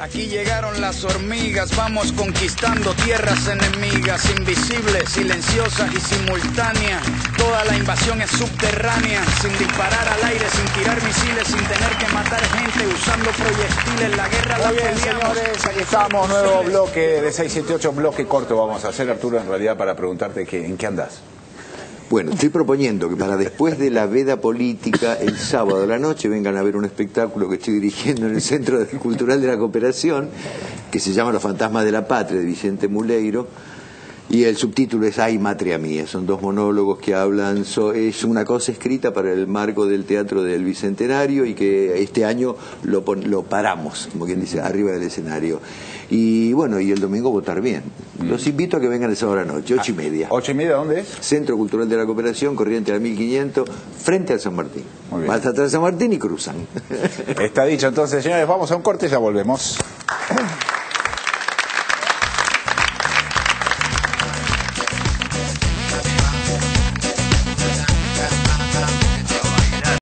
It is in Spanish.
Aquí llegaron las hormigas, vamos conquistando tierras enemigas, invisibles, silenciosas y simultáneas. Toda la invasión es subterránea, sin disparar al aire, sin tirar misiles, sin tener que matar gente, usando proyectiles. La guerra la peleamos. Muy bien, señores, aquí estamos, nuevo bloque de 678, bloque corto vamos a hacer, Arturo, en realidad para preguntarte en qué andás. Bueno, estoy proponiendo que para después de la veda política, el sábado a la noche, vengan a ver un espectáculo que estoy dirigiendo en el Centro Cultural de la Cooperación, que se llama Los Fantasmas de la Patria, de Vicente Muleiro, y el subtítulo es Ay, Matria Mía. Son dos monólogos que hablan, es una cosa escrita para el marco del Teatro del Bicentenario, y que este año lo paramos, como quien dice, arriba del escenario. Y bueno, y el domingo votar bien. Los invito a que vengan el sábado a la noche, 8:30. ¿8:30 dónde es? Centro Cultural de la Cooperación, Corriente a 1500, frente al San Martín. Muy bien. Vas hasta el San Martín y cruzan. Está dicho entonces, señores, vamos a un corte y ya volvemos.